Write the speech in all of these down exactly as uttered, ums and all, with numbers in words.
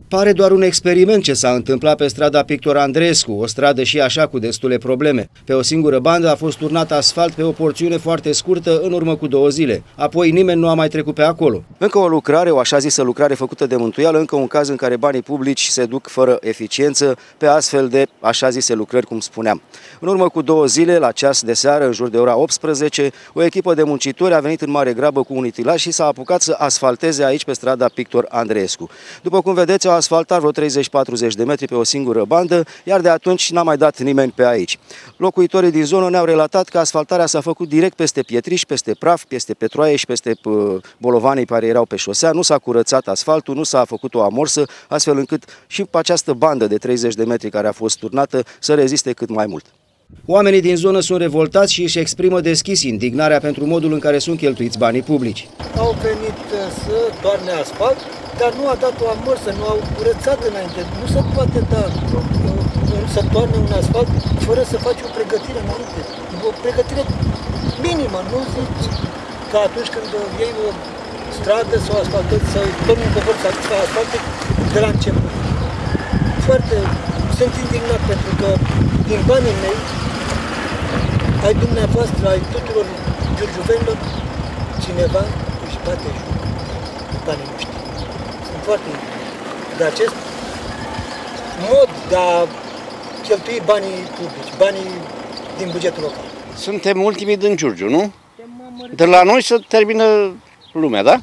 Pare doar un experiment ce s-a întâmplat pe strada Pictor Andreescu, o stradă și așa cu destule probleme. Pe o singură bandă a fost turnat asfalt pe o porțiune foarte scurtă în urmă cu două zile. Apoi nimeni nu a mai trecut pe acolo. Încă o lucrare, o așa zisă lucrare făcută de mântuială, încă un caz în care banii publici se duc fără eficiență pe astfel de așa zise lucrări, cum spuneam. În urmă cu două zile, la ceas de seară, în jur de ora optsprezece, o echipă de muncitori a venit în mare grabă cu un utilaj și s-a apucat să asfalteze aici pe strada Pictor Andreescu. După cum vedeți, au asfaltat vreo treizeci patruzeci de metri pe o singură bandă, iar de atunci n-a mai dat nimeni pe aici. Locuitorii din zonă ne-au relatat că asfaltarea s-a făcut direct peste pietriș, peste praf, peste petroaie și peste bolovanii care erau pe șosea. Nu s-a curățat asfaltul, nu s-a făcut o amorsă, astfel încât și pe această bandă de treizeci de metri care a fost turnată să reziste cât mai mult. Oamenii din zonă sunt revoltați și își exprimă deschis indignarea pentru modul în care sunt cheltuiți banii publici. Au venit să toarne asfalt, dar nu a dat o amorsă, nu au curățat înainte. Nu se poate da să toarne un asfalt fără să faci o pregătire înainte. O pregătire minimă, nu zici ca atunci când iei o stradă sau asfaltezi sau torni un covor să asfalte de la început. Foarte, sunt indignat pentru că din banii mei, ai dumneavoastră, ai tuturor giurgiuvenilor, cineva își bate joc de banii noștri. Sunt foarte indignat de acest mod de a cheltui banii publici, banii din bugetul local. Suntem ultimii din Giurgiu, nu? De la noi se termină lumea, da?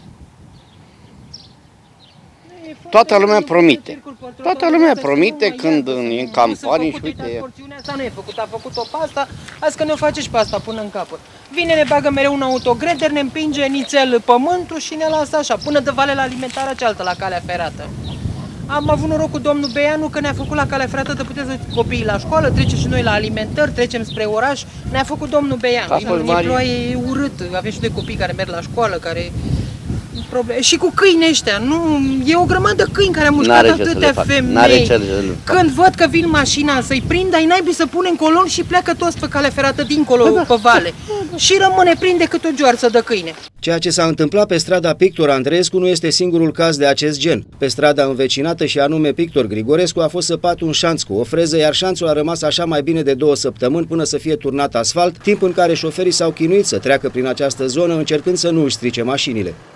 Toată lumea promite. Toată lumea promite când e în campanii și uite... Porțiunea asta nu e făcută, a făcut-o pe asta, azi că ne-o face și pe asta până în capăt. Vine, ne bagă mereu un autogreder, ne împinge nițel pământul și ne lasă așa, până de vale la alimentarea cealaltă, la calea ferată. Am avut noroc cu domnul Beanu că ne-a făcut la calea ferată de puteți copiii la școală, trecem și noi la alimentări, trecem spre oraș, ne-a făcut domnul Beanu. Și în ploaie e urât, avem și doi copii care merg la școală, care... Probleme. Și cu câini ăștia, nu, e o grămadă câini care au mușcat atâtea femei. Când văd că vin mașina să-i prind, ai naibii să pune în colon și pleacă toți pe cale ferată dincolo pe vale. Și rămâne prinde cât o joarță de câine. Ceea ce s-a întâmplat pe strada Pictor Andreescu nu este singurul caz de acest gen. Pe strada învecinată și anume Pictor Grigorescu a fost săpat un șanț cu o freză, iar șanțul a rămas așa mai bine de două săptămâni până să fie turnat asfalt, timp în care șoferii s-au chinuit să treacă prin această zonă încercând să nu își strice mașinile.